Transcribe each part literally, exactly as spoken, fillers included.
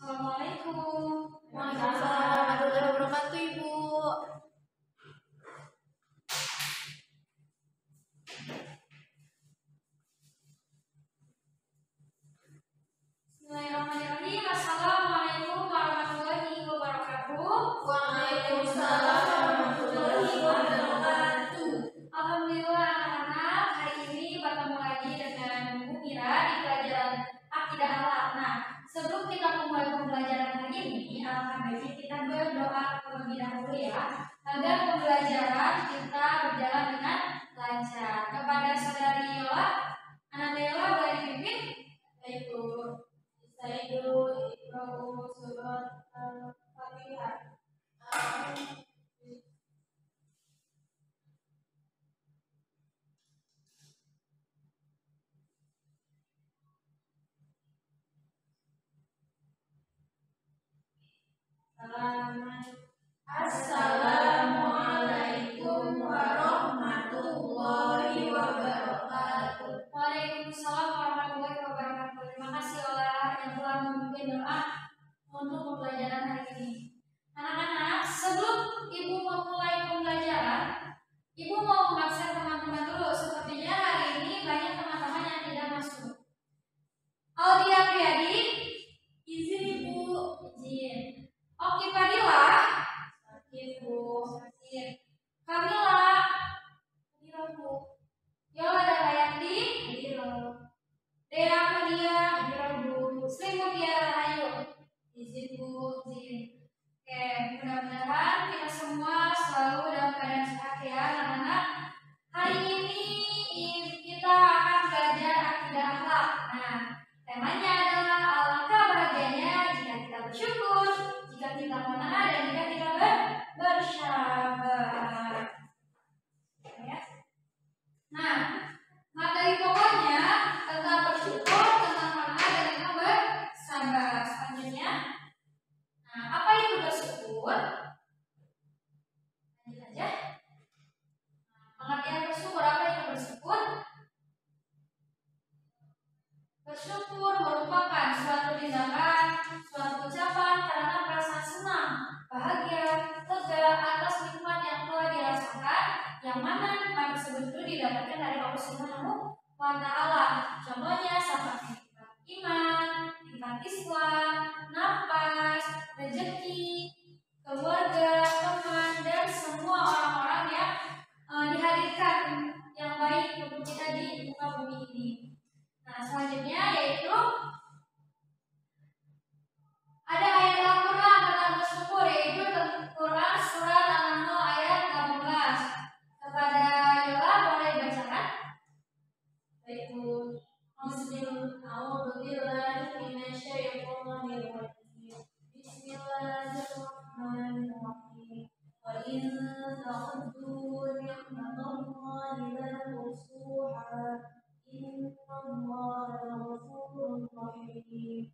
Assalamualaikum. Waalaikumsalam warahmatullahi wabarakatuh, Ibu. Bismillahirrahmanirrahim. Assalamualaikum warahmatullahi wabarakatuh. Waalaikumsalam warahmatullahi wabarakatuh. Alhamdulillah anak-anak, hari ini bertemu lagi dengan Bu Mira di pelajaran Akidah Akhlak. Nah, sebelum kita memulai pembelajaran hari ini, alangkah baiknya kita berdoa terlebih dahulu ya, agar pembelajaran kita berjalan dengan lancar. Kepada saudari Yola, Anak Yola boleh dipimpin? Baik, Bu. Saya dulu Ibu surat Al-Fatihah. Assalamualaikum warahmatullahi wabarakatuh. Waalaikumsalam warahmatullahi wabarakatuh. Terima kasih Ola yang telah memimpin doa untuk pembelajaran hari ini. Anak-anak, sebelum Ibu memulai pembelajaran, Ibu mau mengabsen teman-teman dulu. Sepertinya hari ini banyak teman-teman yang tidak masuk. Audia Priyadi, Izin, Ibu. izin. Oki Fadila, Ibu. izin. Kamila, Hadir, Bu. Yola Dayati, Hadir. Dea Fadia, Hadir, Bu. Sri Mutiara Rahayu. Izin, Bu. Izin. Oke, mudah-mudahan kita semua selalu dalam keadaan sehat ya anak-anak. Hari ini kita akan belajar akidah akhlak. Nah, temanya adalah alangkah bahagianya jika kita bersyukur, jika kita qanaah, dan jika kita ber bersabar. Ya. Nah, materi pokoknya tentang bersyukur, tentang qanaah, dan tentang bersabar. Selanjutnya, nah, apa itu bersyukur? Lanjut aja. Nah, pengertian bersyukur, apa itu bersyukur? Bersyukur merupakan suatu tindakan, suatu ucapan karena perasaan senang, bahagia, lega atas nikmat yang telah dirasakan, yang mana nikmat tersebut itu didapatkan dari Allah Subhanahu wa Ta'ala. Contohnya seperti nikmat iman, nikmat Islam, nafas, rezeki, keluarga, teman, dan semua orang-orang yang eh, dihadirkan yang baik untuk kita di muka bumi ini. Nah, selanjutnya yaitu ada ayat Al-Quran tentang bersyukur, yaitu Quran surat An-Nahl ayat delapan belas. Kepada Yola boleh dibacakan? Baik, Bu. Bismillahirrahmanirrahim. Wa in ta'uddu ni'matallahi la tuhsuha. Innallaha ghafurur rahim.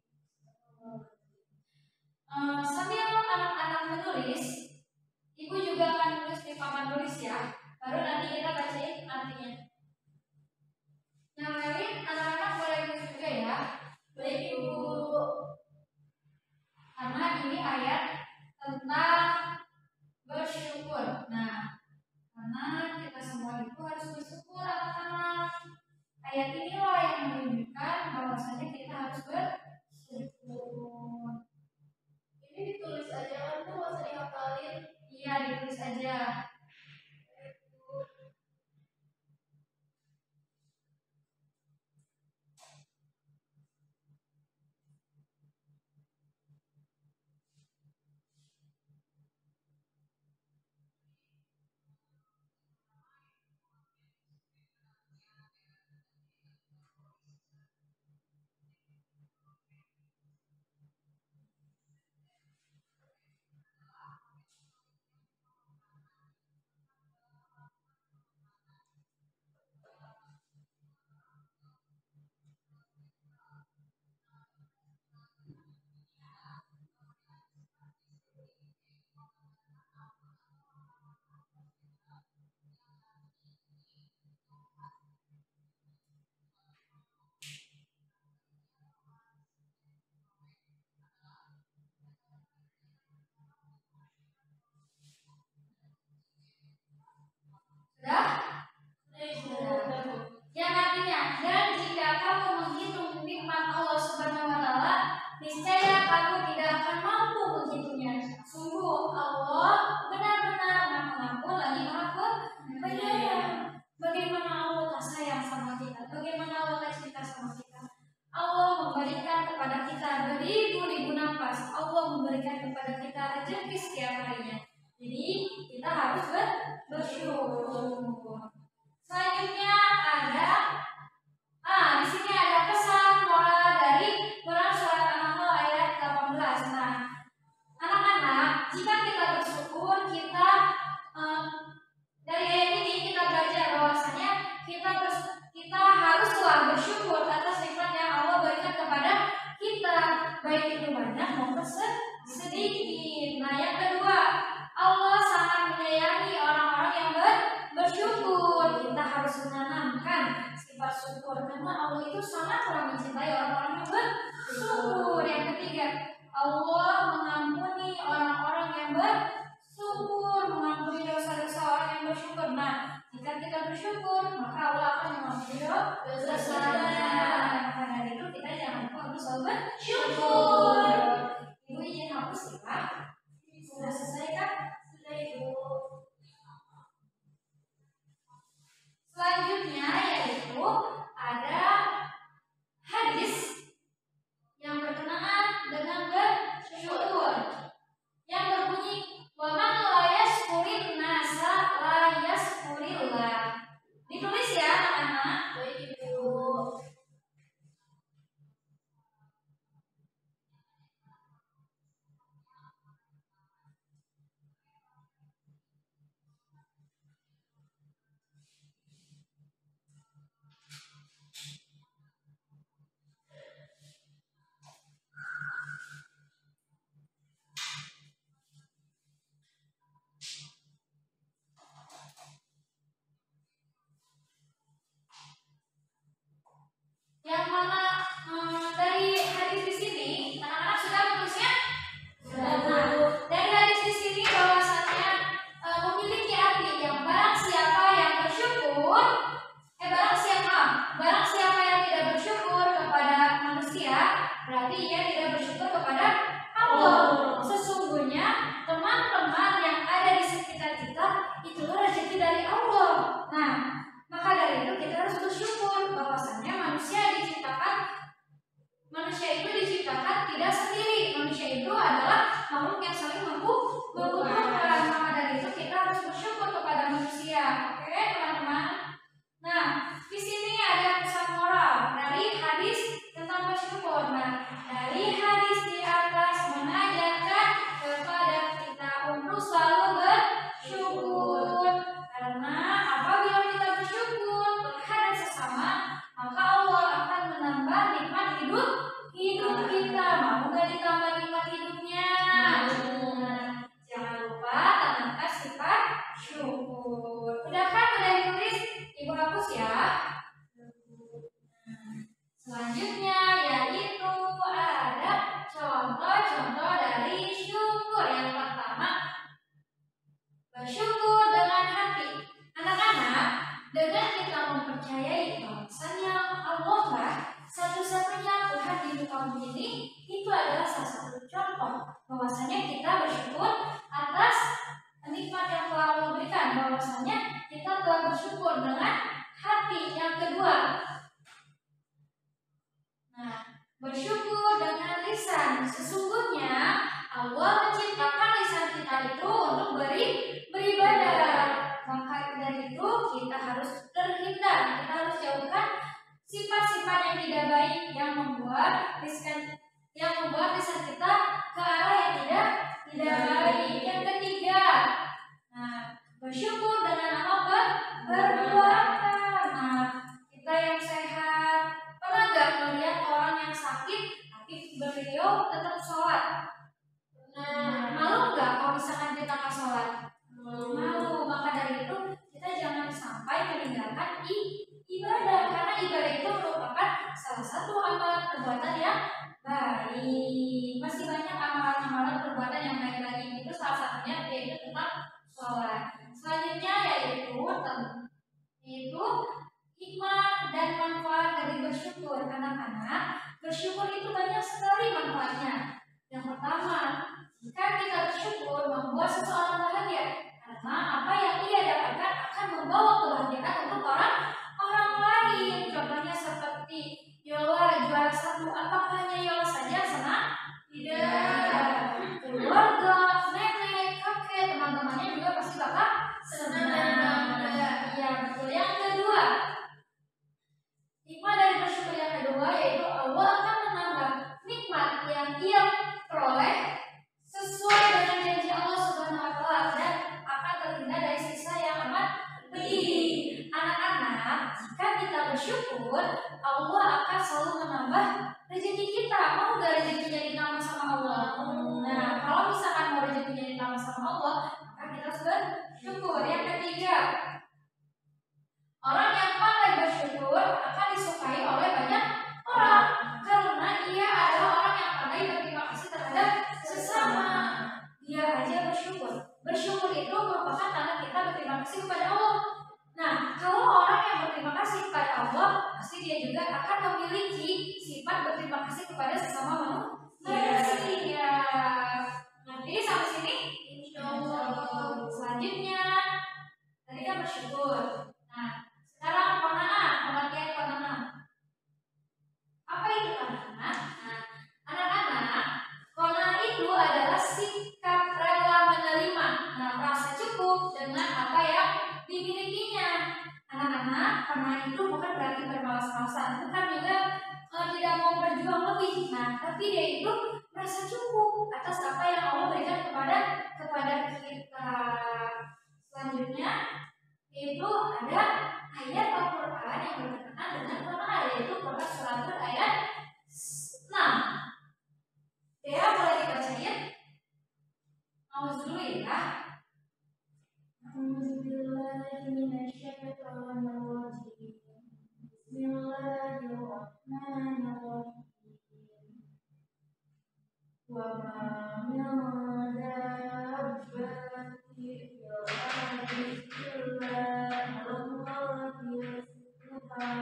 Eh, sambil anak-anak menulis, Ibu juga akan tulis di papan tulis ya. Baru nanti kita bacain artinya. Yang lain anak-anak boleh tulis juga ya. Baik, Ibu. Karena ini ayat tentang bersyukur. Nah, karena kita semua itu harus bersyukur anak-anak. Ayat inilah yang menunjukkan bahwasanya kita harus bersyukur. Ini ditulis aja kan, Bu, nggak usah dihafalin. Iya, ditulis aja. Sudah? Sudah. Yang artinya, dan jika kamu menghitung nikmat Allah Subhanahu wa taala, niscaya kamu tidak akan mampu menghitungnya. Sungguh Allah benar-benar Maha Pengampun lagi Maha Penyayang. Bagaimana Allah tak sayang sama kita? Bagaimana Allah tak cinta sama kita? Allah memberikan kepada kita beribu-ribu nafas. Allah memberikan kepada kita rezeki setiap harinya. Jadi kita harus bersyukur. Selanjutnya ada ah di sini ada pesan moral dari Quran surat An-Nahl ayat delapan belas. Nah, anak-anak, jika kita bersyukur, kita um, dari ayat ini kita belajar bahwasanya kita kita haruslah bersyukur atas nikmat yang Allah berikan kepada kita, baik itu banyak maupun sedikit. Nah, yang kedua, Allah sangat menyayangi orang-orang yang ber bersyukur. Kita harus menanamkan sifat syukur karena Allah itu sangatlah mencintai orang-orang yang bersyukur. Yang ketiga, Allah mengampuni orang-orang yang bersyukur, mengampuni dosa-dosa orang yang bersyukur. Nah, jika kita bersyukur, maka Allah akan mengampuni dosa-dosanya. Maka dari itu kita jangan lupa untuk selalu bersyukur. Ibu izin hapus ya? Sudah selesai kan? Sudah Ibu. Selanjutnya yaitu ada hadis yang berkenaan dengan bersyukur yang berbunyi wa man la yashkurin nasa la yashkurillah. Ditulis ya anak-anak. Baik Ibu. Yang mana hmm, dari hadis di sini anak-anak sudah menulisnya? Sudah. Nah, dari hadis di sini bahwasanya e, memiliki arti yang barang siapa yang bersyukur, eh barang siapa, barang siapa yang tidak bersyukur kepada manusia, berarti ia tidak bersyukur kepada Allah. Sesungguhnya teman-teman yang ada di sekitar kita itulah rezeki dari Allah. Nah, maka dari itu kita harus bersyukur bahwasanya manusia diciptakan manusia itu diciptakan tidak sendiri. Manusia itu adalah makhluk yang saling membutuhkan. Maka dari itu kita harus bersyukur kepada manusia. Oke, teman-teman. Nah, di sini ada pesan moral dari hadis tentang bersyukur. Nah, dari hadis di atas mengajarkan kepada kita untuk selalu bersyukur. Karena apabila kita bersyukur terhadap sesama, maka Allah akan menambah nikmat hidup hidup kita. Mau nggak ditambah nikmat hidupnya? Nah, jangan lupa tanamkan sifat syukur. Udah kan? Udah ditulis? Ibu hapus ya. Selanjutnya yaitu ada contoh-contoh dari syukur. Yang pertama, bersyukur dengan hati. Anak-anak, dengan kita mempercayai bahwasanya Allah lah satu-satunya Tuhan di muka bumi ini, itu adalah salah satu contoh bahwasanya kita bersyukur atas nikmat yang telah Allah berikan. Bahwasanya kita telah bersyukur dengan hati. Yang kedua, nah, bersyukur dengan lisan. Sesungguhnya Allah menciptakan lisan kita itu untuk beri beribadah. Maka dari itu kita harus terhindar, kita harus jauhkan sifat-sifat yang tidak baik yang membuat lisan yang membuat lisan kita ke arah yang tidak tidak baik. Yang ketiga, nah, bersyukur dengan apa? Berpuasa. Nah, kita yang sehat, pernah nggak melihat orang yang sakit tapi beliau tetap sholat? Nah, malu nggak kalau misalkan kita nggak sholat? Malu. Maka dari itu kita jangan sampai meninggalkan ibadah, karena ibadah itu merupakan salah satu amalan perbuatan yang baik. Masih banyak amalan-amalan perbuatan yang baik lagi, itu salah satunya yaitu tentang sholat. Selanjutnya yaitu tentang anak-anak, bersyukur itu banyak sekali manfaatnya. Yang pertama, jika kita bersyukur membuat seseorang bahagia, karena apa yang ia dapatkan akan membawa kebahagiaan untuk orang orang lain. Contohnya seperti Yola juara satu, apakah hanya Yola saja yang senang? Tidak. Keluarga, nenek, kakek, teman-temannya juga pasti bakal senang. Iya, betul. Yang kedua, hikmah dari bersyukur yang kedua yaitu Allah akan menambah nikmat yang ia peroleh sesuai dengan janji Allah Subhanahu wa taala dan akan terhindar dari siksa yang amat pedih. Anak-anak, jika kita bersyukur, Allah akan selalu menambah rezeki kita. Mau gak rezekinya ditambah sama Allah? Nah, kalau misalkan mau rezekinya ditambah sama Allah, maka kita harus bersyukur. Yang ketiga, orang yang pandai bersyukur akan disukai oleh banyak orang karena ia adalah orang yang pandai berterima kasih terhadap sesama. Dia aja bersyukur. Bersyukur itu merupakan tanda kita berterima kasih kepada Allah. Nah, kalau orang yang berterima kasih kepada Allah, pasti dia juga akan memiliki sifat berterima kasih kepada sesama manusia. Ya. Nanti sampai sini, insya Allah. Selanjutnya, tadi kan bersyukur. Nah, sekarang qanaah, pengertian qanaah. Apa itu qanaah? Nah, anak-anak, qanaah itu adalah sikap rela menerima, nah, merasa cukup dengan apa yang dimilikinya. Anak-anak, qanaah itu bukan berarti bermalas-malasan, bukan juga eh, tidak mau berjuang lebih. Nah, tapi dia itu merasa cukup atas apa yang Allah berikan kepada kepada kita. Selanjutnya, itu ada ayat Al-Quran yang berkenaan dengan qanaah, yaitu Quran surat ayat enam. Ya, boleh dibacain? Mau dulu ya. Bismillahirrahmanirrahim. Wa ma min dabbatin fil ardi illa 'alallahi rizquha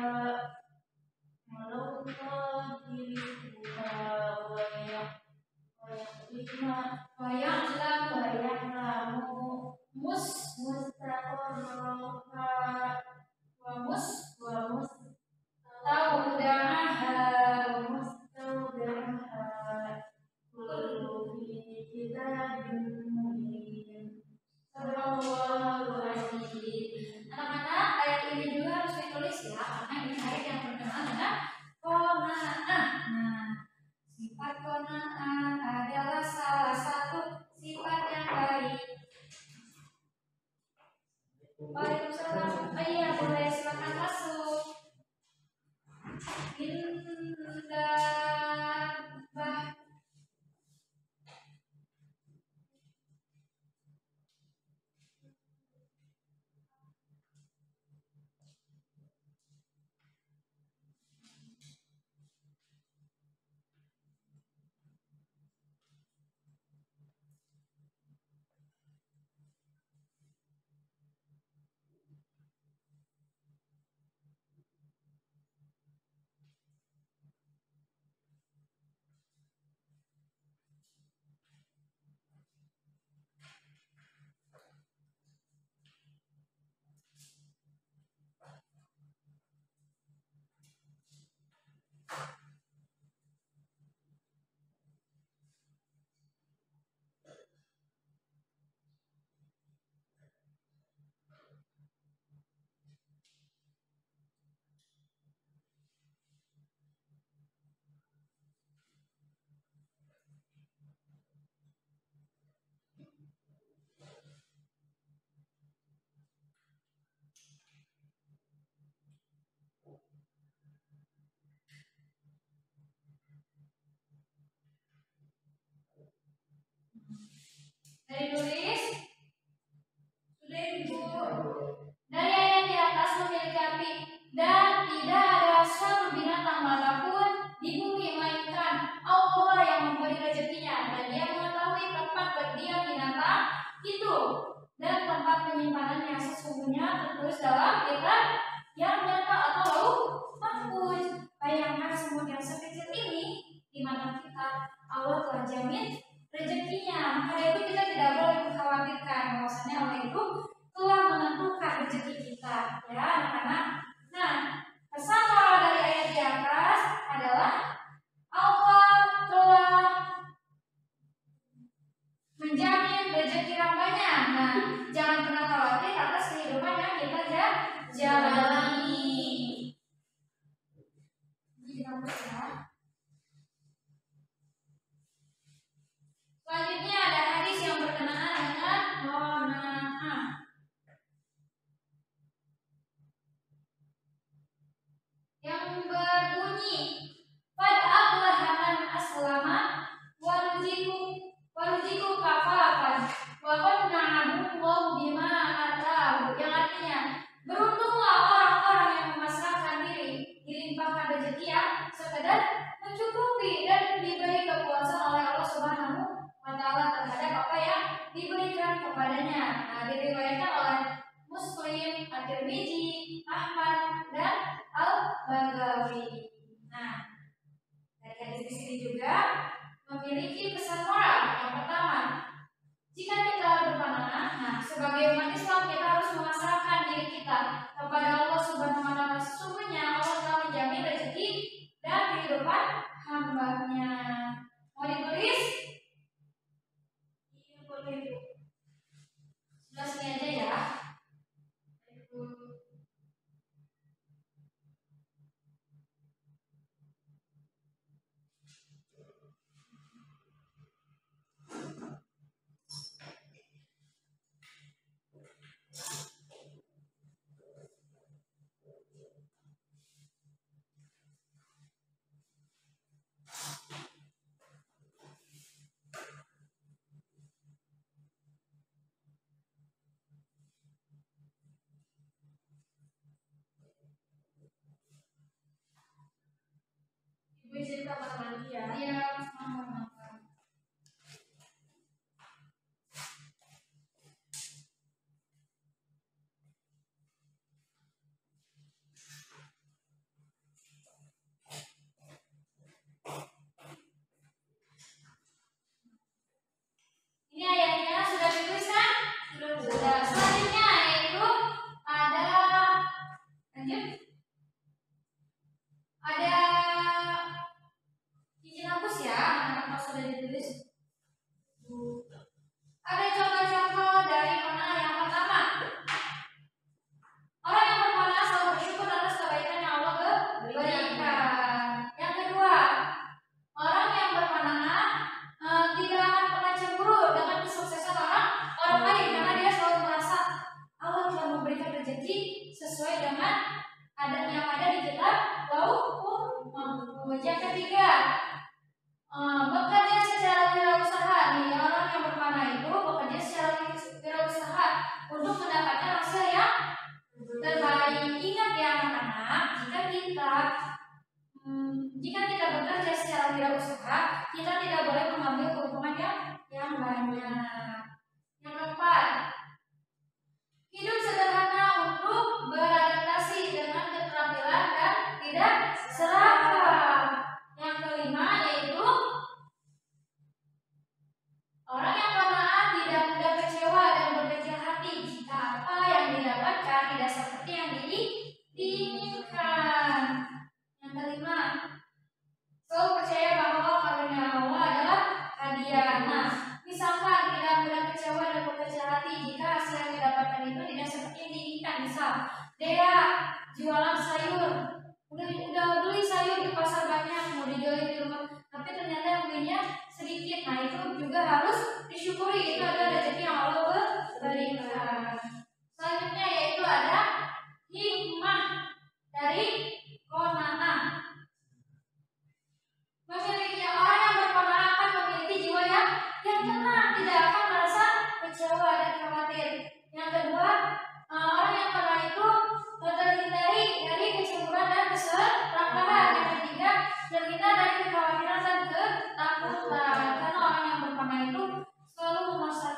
wa ya'lamu mus mustaqarraha wa mus wa mustawda'aha wa mustawda'aha kullu fi kitabin mubin. Sallallahu alaihi. Anak-anak, ayat ini juga harus ditulis ya, karena ini ayat yang berkenaan dengan qanaah. Nah, sifat qanaah adalah salah satu sifat yang baik. Waalaikumsalam. Oh iya, boleh silakan masuk. Indabah. Dari tulis sudah ibu. Dari ayat di atas memiliki arti dan tidak ada suatu binatang manapun di bumi melainkan Allah yang memberi rezekinya dan Dia mengetahui tempat berdiam binatang itu dan tempat penyimpanan yang sesungguhnya tertulis dalam kitab yang nyata atau lauh mahfuz. Bayangkan semut yang Allah telah jamin rezekinya. Maka itu kita tidak boleh mengkhawatirkan bahwasanya Allah itu telah menentukan rezeki kita, ya anak-anak. Nah, pesan moral dari ayat di atas adalah Allah telah menjamin rezeki hambanya. Nah, jangan pernah khawatir atas kehidupan yang kita jalani. Selanjutnya ada hadis yang berkenaan dengan qanaah. Yang berbunyi qad aflaha man aslama wa ruziqu wa ruziqu kafafan wa qanna'ahu Allahu bima ataahu. Yang artinya beruntunglah orang-orang yang memasrahkan diri, dilimpahkan rezeki yang sekedar mencukupi dan diberi kepuasan oleh Allah Subhanahu wa taala terhadap apa yang diberikan kepadanya. Nah, diriwayatkan oleh Muslim, At-Tirmidzi, Ahmad dan Al-Baghawi. Nah, dari hadis di sini juga memiliki pesan moral. Yang pertama, jika kita berpandangan, nah sebagai umat Islam kita harus memasrahkan diri kita kepada Allah Subhanahu wa taala. Sesungguhnya Allah telah menjamin rezeki dan kehidupan hambanya. Mau ditulis? Iya, boleh. Sudah sini aja ya. Ibu izin kamar mandi ya. Iya, sama. Ini ayatnya sudah ditulis kan? Sudah. Sudah. Selanjutnya yaitu ada lanjut. Ada izin hapus ya, anak-anak sudah ditulis. Ada contoh-contoh dari qanaah. Yang pertama, orang yang berqanaah selalu bersyukur atas kebaikan yang Allah berikan. Yang kedua, orang yang berqanaah uh, tidak akan pernah cemburu dengan kesuksesan orang orang lain karena dia selalu merasa Allah telah memberikan rezeki sesuai dengan ada yang ada di kitab Lauhul Mahfuz. Yang ketiga, uh, bekerja secara wirausaha. Nih, orang yang berqanaah itu bekerja secara wirausaha untuk mendapatkan hasil yang terbaik. Ingat ya anak-anak, jika kita Hmm, jika kita bekerja secara wirausaha, kita tidak boleh mengambil keuntungan yang yang banyak. Yang keempat, hidup sederhana untuk beradaptasi dengan keterampilan dan tidak serakah. Yang kelima yaitu orang yang qanaah tidak mudah kecewa dan berkecil hati jika apa yang didapatkan tidak seperti yang diinginkan. Yang kelima, selalu percaya bahwa karunia Allah adalah hadiah. Nah, misalkan tidak mudah kecewa dan berkecil hati jika hasil yang didapatkan itu tidak seperti yang diinginkan. Misal, Dea jualan sayur, udah udah beli sayur di pasar banyak, mau dijual di rumah, tapi ternyata yang belinya sedikit. Nah, itu juga harus disyukuri. Itu adalah rezeki yang Allah berikan. Selanjutnya yaitu ada hikmah dari qanaah. Memiliki orang yang berqanaah akan memiliki jiwa yang yang tenang, tidak akan merasa kecewa dan khawatir. Yang kedua, orang yang qanaah itu terhindari dari kecemburuan dan keserakahan. Yang ketiga, terhindar dari kekhawatiran dan ketakutan. Karena orang yang berqanaah itu selalu memasrahkan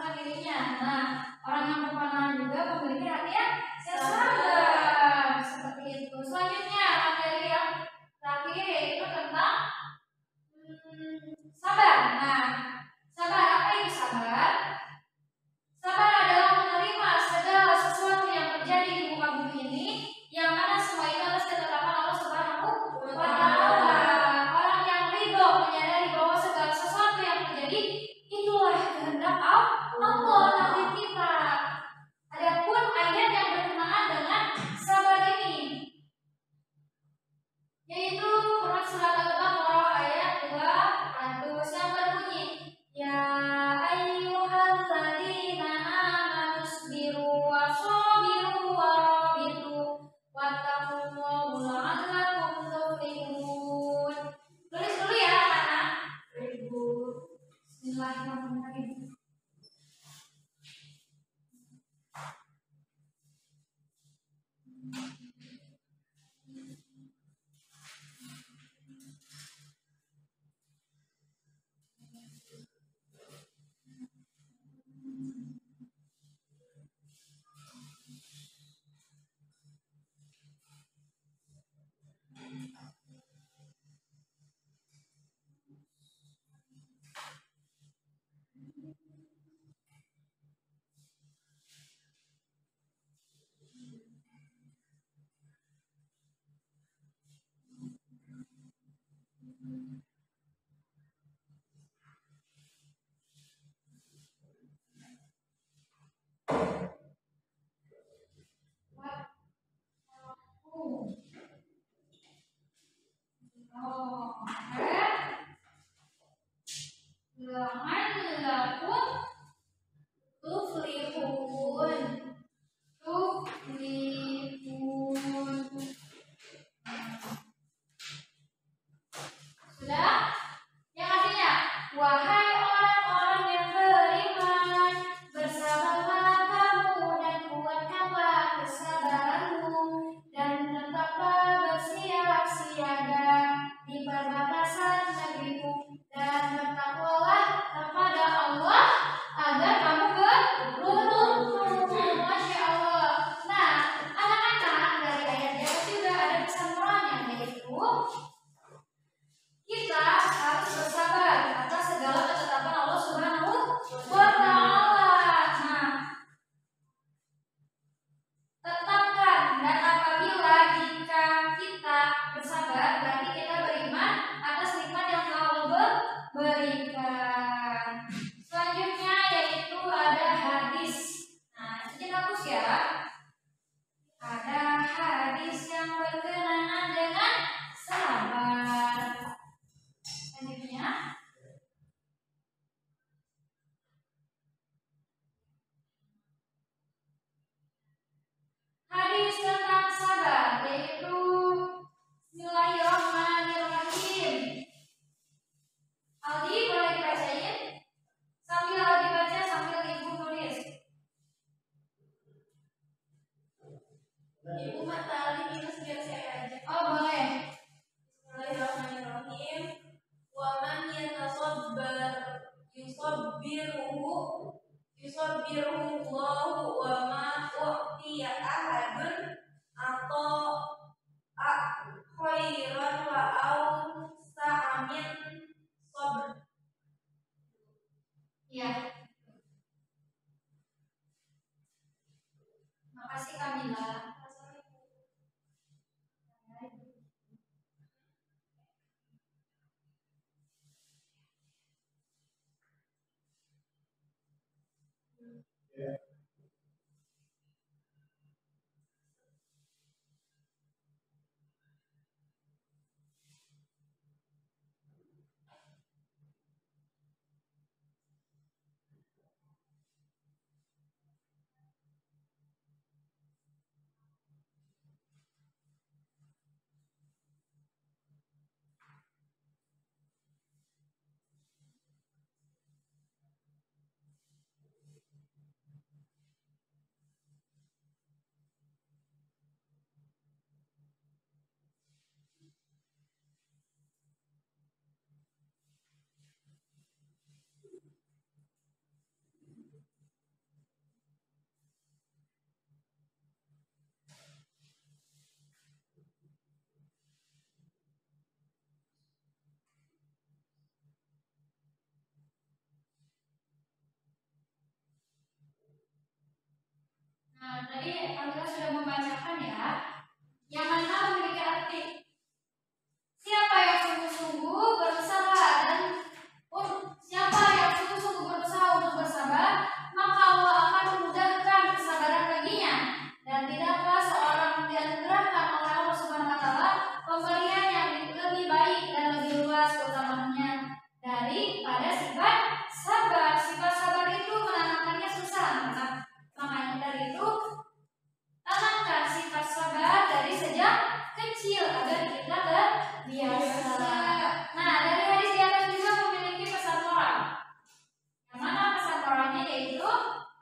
Nah, tadi kita sudah membacakan ya, yang mana memiliki arti siapa yang sungguh-sungguh berusaha dan um, siapa yang sungguh-sungguh berusaha untuk bersabar, maka Allah akan memudahkan kesabaran baginya, dan tidaklah seorang dianugerahkan oleh Allah Subhanahu Wa Taala pemberian yang lebih baik dan lebih luas keutamaannya daripada sifat sabar. Sifat sabar itu menanamkannya susah, maka makanya dari itu tanamkan sifat sabar dari sejak kecil agar kita terbiasa. Nah, dari hadis di atas juga memiliki pesan moral. Yang mana pesan moralnya yaitu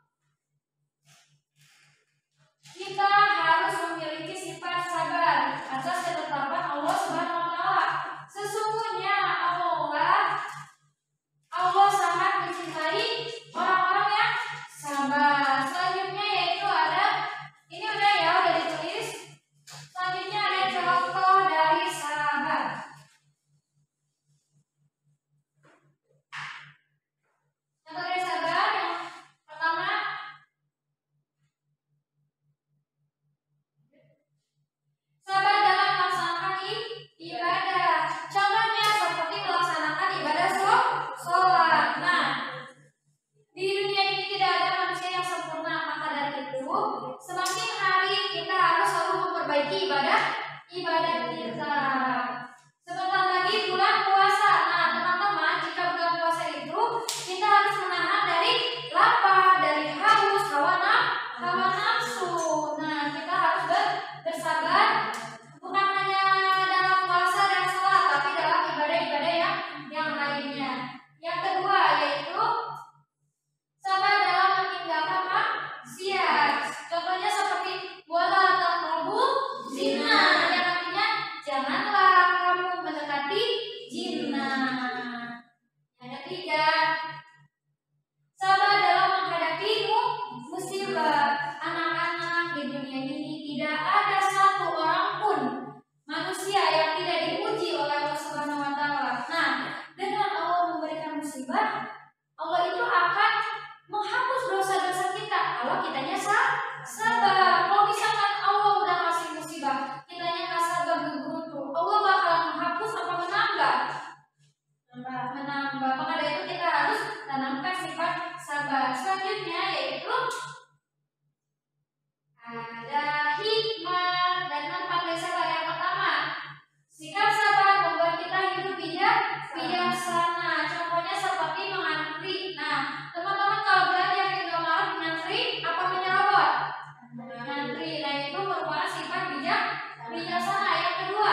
kita harus memiliki sifat sabar atas ketetapan Allah Subhanahu Wa Taala. Sesungguhnya Allah Allah sangat mencintai orang-orang yang sabar. Selanjutnya yaitu ada, ini udah ya, udah ditulis. Selanjutnya ada contoh dari sabar. Contoh dari sabar yang pertama, sabar dalam melaksanakan ibadah. Contohnya seperti melaksanakan ibadah sholat. Nah, di dunia ini tidak ada manusia yang sempurna, maka dari itu semakin hari kita harus selalu memperbaiki ibadah ibadah kita. Sebentar lagi bulan puasa. Nah, teman-teman, jika bulan puasa itu kita harus menahan dari lapar, dari haus, hawa nafsu, hawa nafsu. Nah, kita harus ber, bersabar bukan hanya dalam puasa dan sholat, tapi dalam ibadah-ibadah yang yang lainnya. Yang kedua yaitu sabar dalam meninggalkan maksiat. Contohnya seperti wala taqrabu zina, yang artinya janganlah kamu mendekati zina. Yang ketiga, sabar dalam menghadapi musibah. Anak-anak, di dunia ini tidak ada satu orang pun manusia yang tidak diuji oleh Allah Subhanahu Wa Taala. Nah, dengan Allah memberikan musibah, Allah itu akan menghapus dosa-dosa kita kalau kitanya sabar. Kalau misalkan Allah udah kasih musibah, kitanya nggak sabar, beruntung, Allah bakalan menghapus apa menambah? Menambah. Maka dari itu kita harus tanamkan sifat sabar. Selanjutnya yaitu ada hikmah dan manfaat dari sabar. Yang pertama, sikap sabar membuat kita hidup bijak, bijaksana. Contohnya seperti mengantri. Nah, teman-teman kalau belajar di Indomaret mengantri apa menyerobot? Mengantri. Nah, itu merupakan sifat bijak, bijaksana. Yang kedua,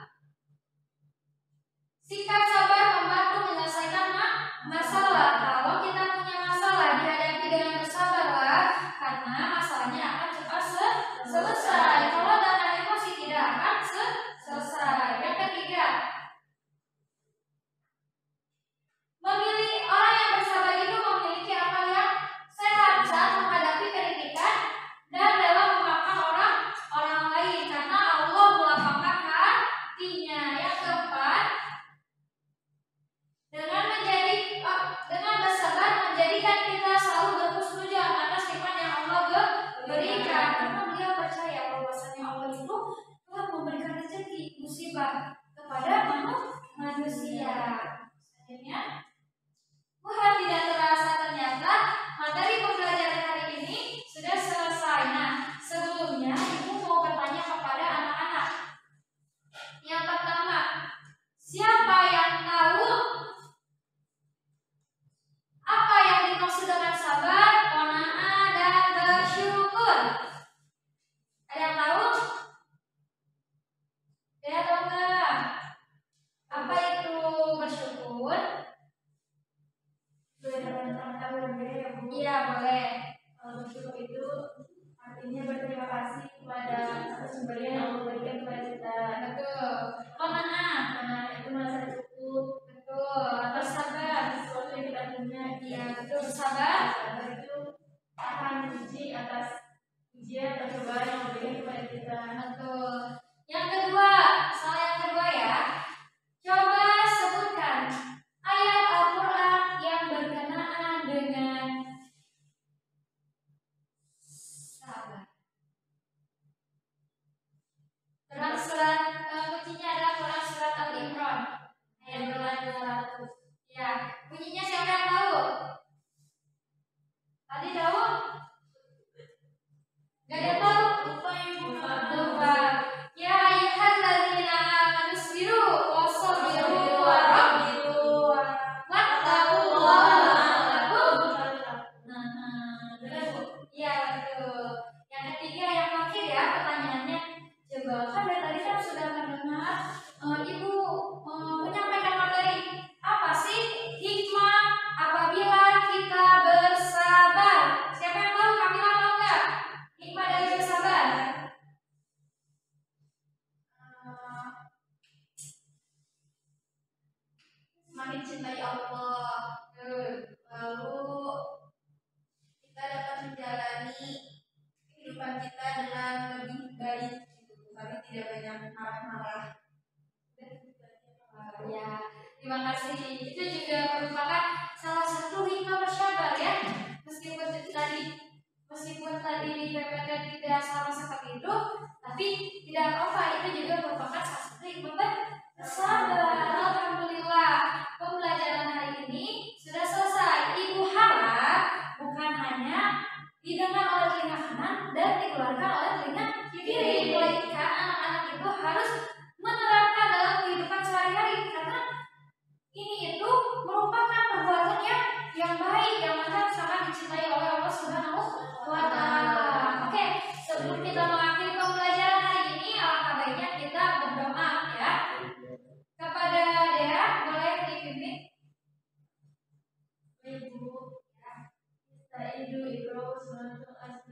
sikap sabar membantu menyelesaikan masalah. Kalau kita punya masalah, dihadapi dengan bersabarlah, karena masalahnya akan cepat selesai. Kalau dengan emosi tidak akan selesai. Yang ketiga, memilih orang yang bersabar itu memiliki akal yang sehat saat menghadapi kritikan dan dalam memaafkan orang orang lain, karena Allah melapangkan hatinya. Yang keempat, dengan menjadi dengan bersabar menjadikan kita selalu berhusnudzon atas nikmat yang Allah berikan, karena beliau percaya bahwasanya Allah itu telah memberikan rezeki musibah kepada manusia. Selanjutnya, wah, tidak terasa ternyata materi pembelajaran hari ini Iya, boleh. Kalau bersyukur itu artinya berterima kasih kepada atas pemberian yang Allah berikan kepada kita. Betul. Pemenang. Karena itu merasa cukup. Betul. Bersabar. Sesuatu yang kita punya. Iya, betul. Bersabar. Sabar itu akan diuji atas ujian atau cobaan yang Allah berikan kepada kita. Betul. Yang kedua, soal yang kedua ya. Coba sebutkan ayat Al-Quran yang berkenaan dengan sabar. Quran surat uh, kuncinya adalah Quran surat Al-Imran ayat dua ratus. Ya, bunyinya siapa yang tahu? Tadi tahu? Gak ada yang tahu? Lupa ibu. Lupa. Ya ayyuhalladzina amanu isbiru wasabiru warabitu wattaqullaha la'allakum. Nah, terus ya betul. Yang ketiga yang terakhir ya pertanyaannya. Coba kan dari tadi kan sudah mendengar uh, ibu uh, menyampaikan materi. Apa sih hikmah apabila kita bersabar? Siapa yang tahu? Kamila tahu nggak? Hikmah dari bersabar. Semakin cintai Allah, lalu kita dapat menjalani kehidupan kita dengan lebih baik, gitu. Tapi tidak banyak marah-marah. Ya, terima kasih. Itu juga merupakan salah satu hikmah bersabar ya. Meskipun tadi meskipun tadi di P P T tidak sama seperti itu, tapi tidak apa-apa. Itu juga merupakan salah satu hikmah bersabar. Alhamdulillah, pembelajaran hari ini sudah selesai. Ibu harap bukan hanya didengar oleh telinga kanan dan dikeluarkan oleh telinga kiri. Melainkan anak-anak itu harus menerapkan dalam kehidupan sehari-hari karena ini itu merupakan perbuatan yang yang baik yang mana sangat dicintai oleh Allah Subhanahu wa taala. Oke, sebelum kita mengakhiri pembelajaran hari ini, alangkah baiknya kita berdoa ya. Kepada Dea, boleh dipimpin? Ibu, kita idu ikro sunatul asli.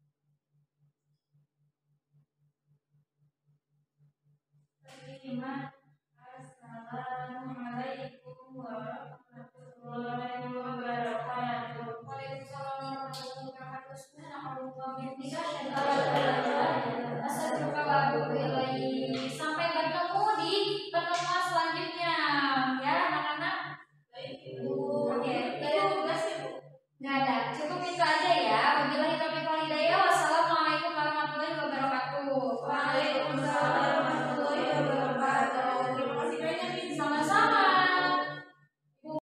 Terima